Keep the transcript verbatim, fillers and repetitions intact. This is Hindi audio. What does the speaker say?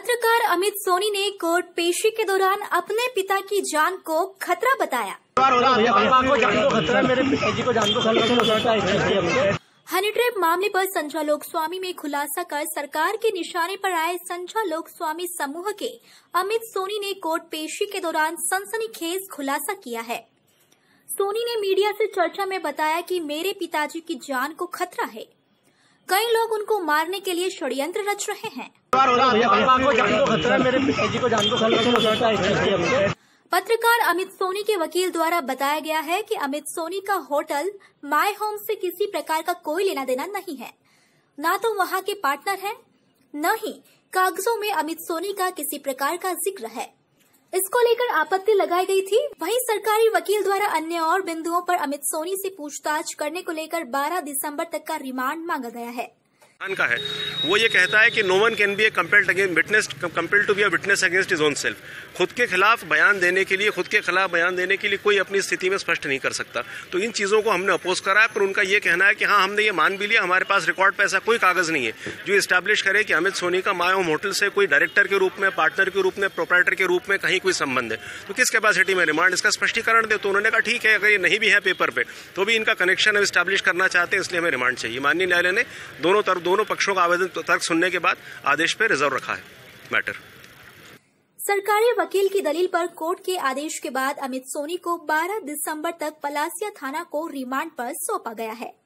पत्रकार अमित सोनी ने कोर्ट पेशी के दौरान अपने पिता की जान को खतरा बताया। हनी ट्रैप मामले पर संध्या लोकस्वामी में खुलासा कर सरकार के निशाने पर आए संध्या लोकस्वामी समूह के अमित सोनी ने कोर्ट पेशी के दौरान सनसनीखेज खुलासा किया है। सोनी ने मीडिया से चर्चा में बताया कि मेरे पिताजी की जान को खतरा है, कई लोग उनको मारने के लिए षड्यंत्र रच रहे हैं। पत्रकार अमित सोनी के वकील द्वारा बताया गया है कि अमित सोनी का होटल माय होम से किसी प्रकार का कोई लेना देना नहीं है, न तो वहां के पार्टनर हैं, न ही कागजों में अमित सोनी का किसी प्रकार का जिक्र है। इसको लेकर आपत्ति लगाई गई थी। वहीं सरकारी वकील द्वारा अन्य और बिंदुओं पर अमित सोनी से पूछताछ करने को लेकर बारह दिसंबर तक का रिमांड मांगा गया है। का है वो ये कहता है कि no one can be a compelled against witness compelled to be a witness against his own self. खुद के खिलाफ बयान देने के लिए खुद के खिलाफ बयान देने के लिए कोई अपनी स्थिति में स्पष्ट नहीं कर सकता। तो इन चीजों को हमने अपोज करा है, पर उनका ये कहना है कि हाँ हमने ये मान भी लिया, हमारे पास रिकॉर्ड पे ऐसा कोई कागज नहीं है जो इस्टेब्लिश करे कि अमित सोनी का माय होम होटल से कोई डायरेक्टर के रूप में, पार्टनर के रूप में, प्रोप्राइटर के रूप में कहीं कोई संबंध है। तो किस कैपेसिटी में रिमांड इसका स्पष्टीकरण दे। तो उन्होंने कहा ठीक है, अगर ये नहीं भी है पेपर पे तो भी इनका कनेक्शन इस्टेब्लिश करना चाहते हैं, इसलिए हमें रिमांड चाहिए। माननीय न्यायालय ने दोनों तरफ दोनों पक्षों का आवेदन तर्क सुनने के बाद आदेश पे रिजर्व रखा है मैटर। सरकारी वकील की दलील पर कोर्ट के आदेश के बाद अमित सोनी को बारह दिसंबर तक पलासिया थाना को रिमांड पर सौंपा गया है।